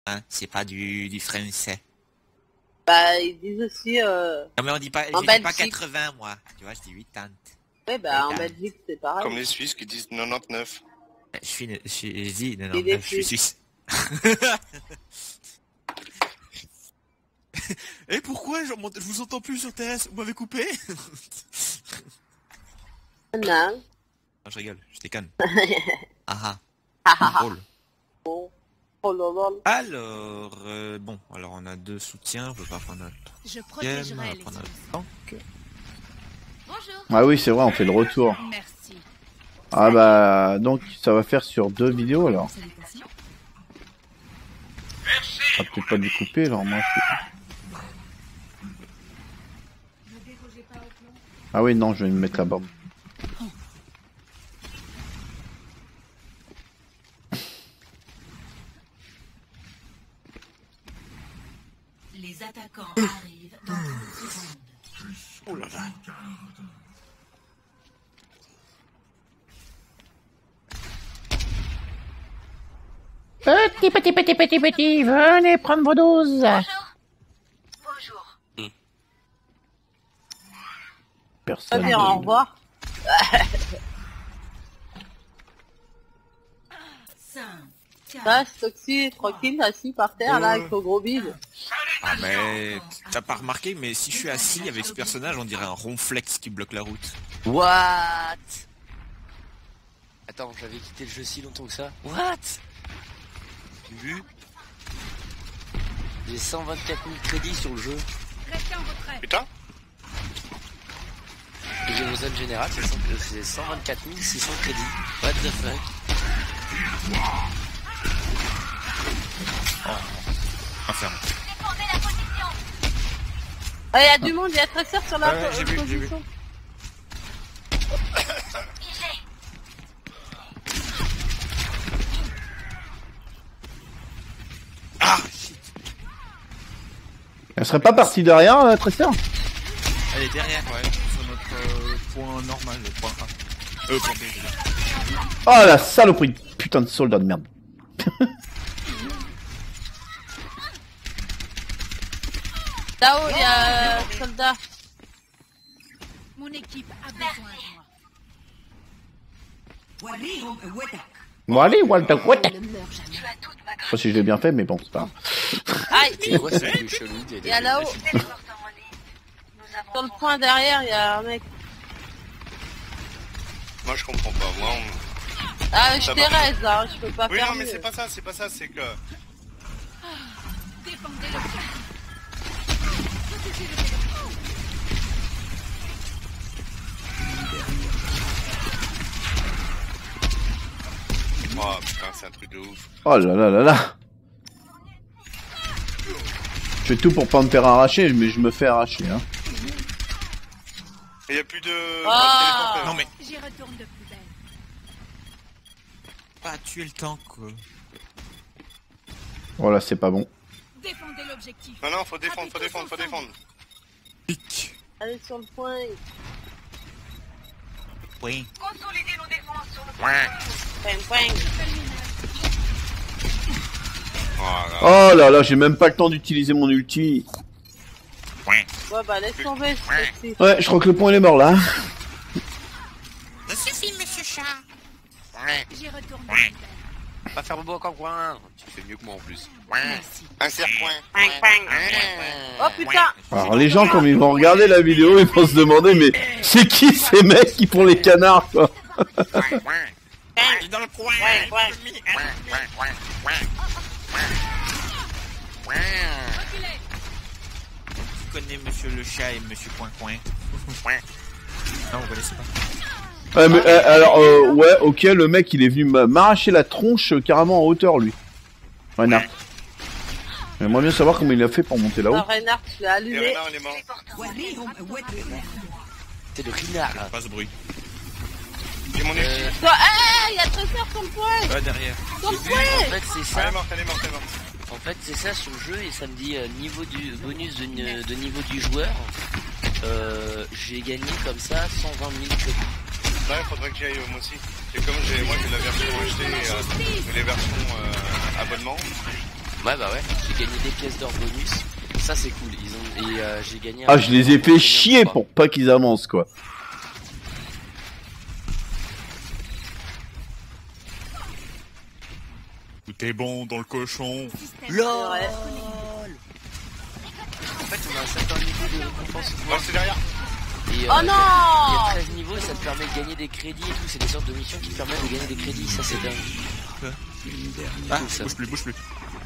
Hein, c'est pas du français. Bah, ils disent aussi, Non mais on dit pas, en je dis pas Belgique. 80 moi. Tu vois, je dis 80. Ouais, bah, en 80. Belgique, c'est pareil. Comme les Suisses qui disent 99. Je dis, non, Il est je suis plus. suisse. Et pourquoi je vous entends plus sur TS? Vous m'avez coupé? Non. Non, je rigole, je déconne. Ah Ah, ah, drôle. bon. Oh là là. Alors, bon, alors on a 2 soutiens, on peut pas prendre un Je troisième, on protégerai va les prendre un innocents. tank. Bonjour. Ah oui, c'est vrai, on fait le retour. Merci. Ah bah, donc ça va faire sur 2 vidéos alors. Salutations. Ça va peut-être pas du couper alors moi. Ah oui, non, je vais me mettre la borne. Les attaquants arrivent dans 30 secondes. Oh là là. Petit, venez prendre vos doses. Bonjour. Pas Personne. dire au revoir. 5, 4, Reste Toxi, tranquille, assis par terre, là, avec ton gros bide. Ah mais, t'as pas remarqué, mais si je suis assis avec ce personnage, on dirait un ronflex qui bloque la route. What? Attends, j'avais quitté le jeu si longtemps que ça. What? Vu? J'ai 124 000 crédits sur le jeu. restez en retrait. Putain. Et j'ai zone générale, c'est 124 600 crédits. What the fuck? Enferme. Ah, il y a du monde, il y a Tracer sur la Ouais, j'ai vu, j'ai vu. position. Ah shit. Elle serait pas partie derrière, Tracer? Elle est derrière, ouais, sur notre point normal, le point A. Point B, je veux dire. Oh la saloperie! Putain de soldat de merde. Là-haut, il y a un soldat. Mon équipe a besoin de moi. Bon allez, Walter, what? Ne meurs jamais. Je sais pas si je l'ai bien fait, mais bon, c'est pas grave. Aïe, C'est quoi ce bruit chelou? il y a là-haut. Sur le point derrière, il y a un mec. Moi je comprends pas. Moi Ah, je Ça t'ai va. raise, là, je peux pas Oui faire non mais mieux. c'est pas ça, c'est que... Défendez le Oh putain c'est un truc de ouf. Oh là là là là. Je fais tout pour pas me faire arracher, mais je me fais arracher, hein. Et y a plus de... Ah. téléporteur. Non mais, J'y retourne de plus belle. pas tuer le tank, quoi. Voilà, c'est pas bon. Défendez l'objectif. Non faut défendre, faut défendre, faut défendre. Hic. Allez sur le point. Oui. Consolidez nos défenses sur le Ouais. Ping, ping. Voilà. Oh là là, j'ai même pas le temps d'utiliser mon ulti. Ouais. Ouais, bah laisse tomber, c'est Toxi. Ouais, je crois que le point il est mort là. Ça suffit, monsieur chat. Ouais. J'y retourne de plus belle. Pas faire bobo encore coin. Tu fais mieux que moi en plus. Merci. Un serre-point. Oh putain. Alors les gens, comme ils vont regarder la vidéo, ils vont se demander, mais c'est qui ces mecs qui font les canards, quoi? Dans le coin. Tu connais monsieur le chat et monsieur Coin Coin. Non, vous connaissez pas. Ouais, mais, alors, ouais, ok, le mec, il est venu m'arracher la tronche carrément en hauteur, lui. Reinhardt. J'aimerais bien savoir comment il a fait pour monter là-haut. Ah, Reinhardt, je l'ai Et allumé. Renard il est mort. C'est le renard là. Pas ce bruit. J'ai mon ulti. Toi, hey, il y a Tracer sur le point. Pas derrière. Sur le En point. fait c'est Elle ça. est morte, elle est morte, elle est morte. En fait c'est ça sur le jeu et ça me dit niveau du bonus de niveau du joueur. J'ai gagné comme ça 120 000 crédits. Là il faudrait que j'y aille moi aussi. Et comme moi j'ai la version achetée et les versions abonnement. Ouais, bah ouais, j'ai gagné des pièces d'or bonus. Ça, c'est cool. J'ai gagné. Ah, je les ai fait chier pour pas qu'ils avancent, quoi. Tout est bon dans le cochon. LOL. Ouais. En fait, on a un certain niveau de récompense. Ouais, c'est derrière. Et, Oh non il y a 13 niveaux et ça te permet de gagner des crédits et tout. C'est des sortes de missions qui te permettent de gagner des crédits. Ça, c'est dingue. Ah, Cool, ça. bouge plus.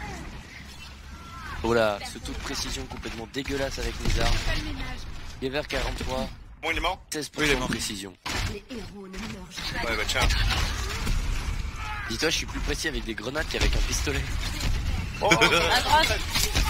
Oh là, ce taux de précision complètement dégueulasse avec mes armes. Gever 43, Bon, il est mort. 16% Oui, il est de mort. précision. Les héros ne meurent jamais. Ouais, bah tiens. Dis-toi, je suis plus précis avec des grenades qu'avec un pistolet. Oh, À droite.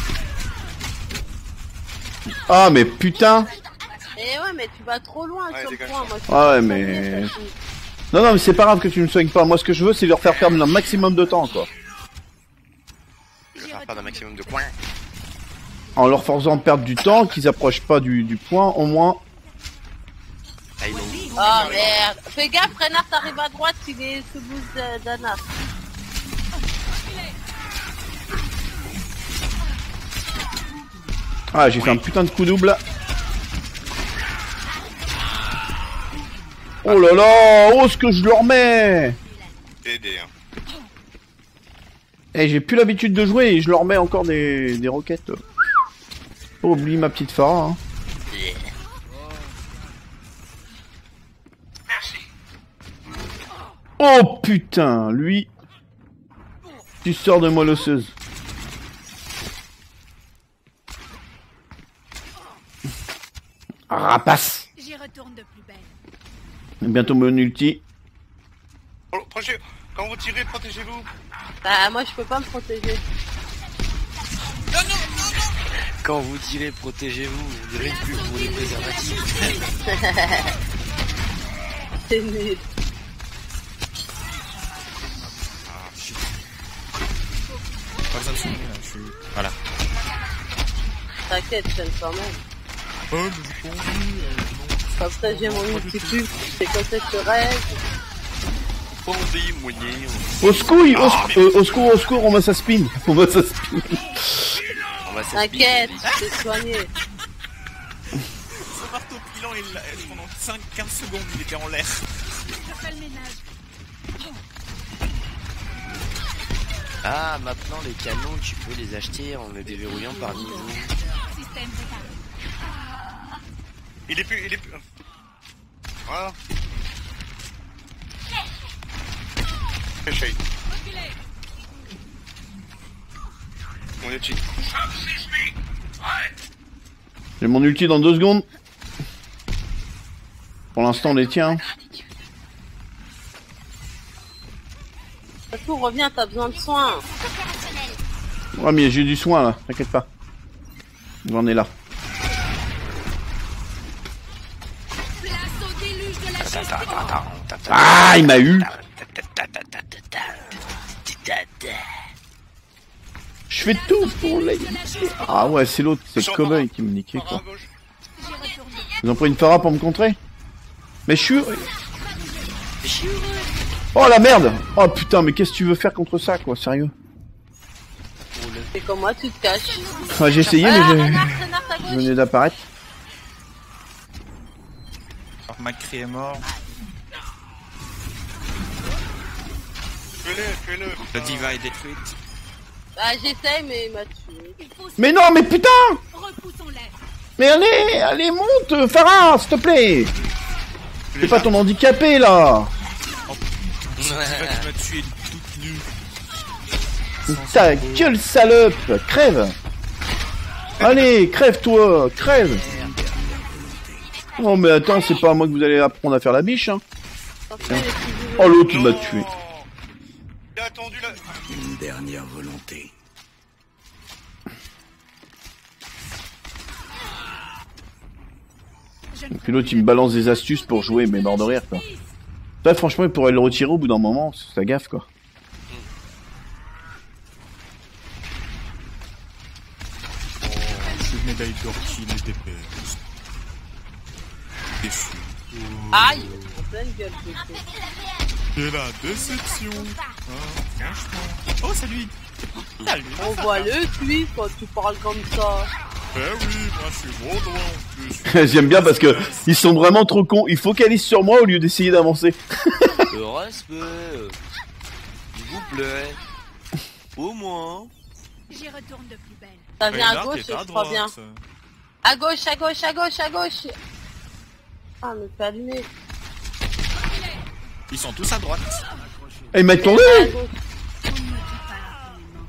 Ah, mais putain. Eh ouais, mais tu vas trop loin Ouais, sur le dégage point. ça. Moi, je Ah ouais, suis mais- pas sûre. Non, non, mais c'est pas grave que tu me soignes pas. Moi, ce que je veux, c'est leur faire perdre un maximum de temps, quoi. je vais faire perdre un maximum de points. En leur faisant perdre du temps, qu'ils approchent pas du point, au moins. Ah, il est Oh merde. Fais gaffe, Renard, t'arrives à droite, il est sous boost d'Anna. Ah, j'ai fait un putain de coup double. Oh là là, oh ce que je leur mets. aidé, hein. Eh, j'ai plus l'habitude de jouer et je leur mets encore des roquettes. Oh, oublie ma petite Farah, hein. Oh putain, lui. Tu sors de moi l'osseuse. Rapace. J'y retourne de plus belle. Bientôt mon ulti. Oh, quand vous tirez, protégez-vous. Bah, moi, je peux pas me protéger. Quand vous tirez, protégez-vous. On dirait une pub pour les préservatifs. C'est nul. Pas besoin de soigner, là, je suis... Voilà. T'inquiète, je t'aime quand même. Oh, mais j'ai pas envie, non. Comme ça, j'ai mon ulti pub. C'est comme ça que je reste. Pas envie, moigné. Au secours, au secours, au secours, on va s'aspin. On va s'aspin. On va T'inquiète, je t'ai soigné. Son marteau pilant, pendant 5-15 secondes, il était en l'air. Je fais le ménage. Ah, maintenant les canons, tu peux les acheter en les déverrouillant par niveau. Système préparé. Il est plus. Voilà. Shade. On est cheat. J'ai mon ulti dans 2 secondes. Pour l'instant, on les tient. Surtout, reviens, t'as besoin de soins. Ouais, mais j'ai du soin là, t'inquiète pas. J'en ai là. Place au déluge de la justice. Ah, il m'a eu. Je fais tout pour les... Ah ouais, c'est l'autre, c'est le cowboy qui me niquait quoi. À gauche. J'y retourne. Ils ont pris une Farah pour me contrer. Mais je suis... Oh la merde. Oh putain, mais qu'est-ce que tu veux faire contre ça quoi, sérieux? C'est comme moi, tu te caches. Enfin, j'ai essayé mais Renard, ta je gauche. venais d'apparaître. Alors, Macri est mort. Tuez-le. La diva est détruite. Bah, j'essaye, mais il m'a tué. Il faut Mais non, mais putain. repoussons-les. Mais allez, monte, Farah, s'il te plaît. C'est pas ton handicapé là. Diva qui m'a tué toute nue. Ta gueule salope, crève. Allez, crève-toi, crève. Oh mais attends, c'est pas à moi que vous allez apprendre à faire la biche, hein. Attention, les petits Oh l'autre il m'a tué. Il a attendu là. Et puis l'autre il me balance des astuces pour jouer, mais mort de rire quoi. Ça franchement il pourrait le retirer au bout d'un moment, ça gaffe quoi. Je suis une médaille d'or qui les dépêche. Déçu. Aïe, en pleine gueule, c'est C'est la déception. Ah, franchement. Oh, salut. On voit le lui quand tu parles comme ça. Eh oui, moi je suis gros droit en plus. J'aime bien parce que ils sont vraiment trop cons. Ils focalisent sur moi au lieu d'essayer d'avancer. Le respect. S'il vous plaît. Au moins. J'y retourne de plus belle. Ça vient à Regarde, gauche, t'es à je crois bien. droite. À gauche, à gauche, à gauche, à gauche. Ah, mais t'es allumé. Ils sont tous à droite. Et ils m'ont tombé. À gauche. On ne me dit pas l'entraînement.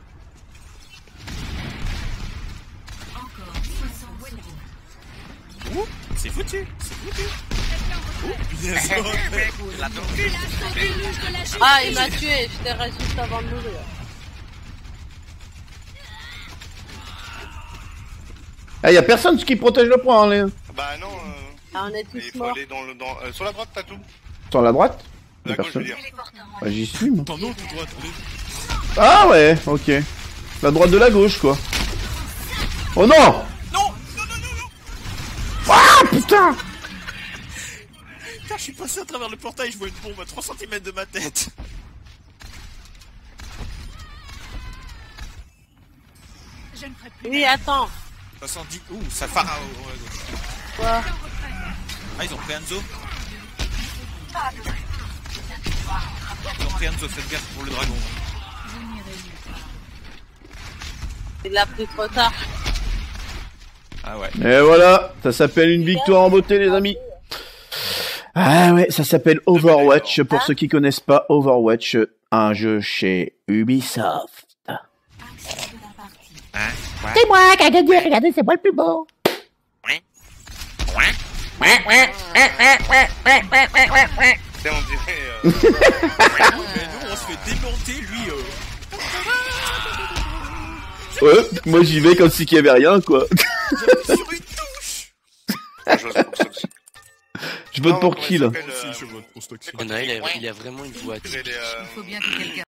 Encore 60 secondes. Ouh, c'est foutu, c'est foutu. Ouh, punaise, Ah, il m'a tué, je t'ai resté juste avant de mourir. Ah, y a personne qui protège le point, hein, les... Bah non, Ah, on est il tous faut morts. aller sur la droite, t'as tout. Sur la droite. Y a La gauche, je veux personne. dire. Bah, j'y suis, moi. T'en as tout droite, allez. Ah ouais, ok. La droite de la gauche, quoi. Oh non. Non, non, non, non, non. Ah putain. Putain, je suis passé à travers le portail, je vois une bombe à 3 cm de ma tête. Je ne ferai plus. Oui, attends. 70. Ouh, ça part à gauche. Quoi? Ah, ils ont pris Enzo. Ils ont pris Enzo, faites gaffe pour le dragon. Il l'a pris trop tard. Ah ouais. Et voilà, ça s'appelle une victoire en beauté, les amis. Ah ouais, ça s'appelle Overwatch. Pour ceux qui connaissent pas Overwatch, un jeu chez Ubisoft. Action de la partie. Hein? Ouais. C'est moi qui a gagné, regardez, c'est moi le plus beau. C'est on dirait. Mais nous, on se fait démonter, lui. Ouais, moi j'y vais comme si qu'il y avait rien, quoi. Sur une touche. Je vote pour ça aussi. Je vote pour qui, là? Si, je vote pour Stoxy. Il a vraiment une voix. Il Il faut bien que quelqu'un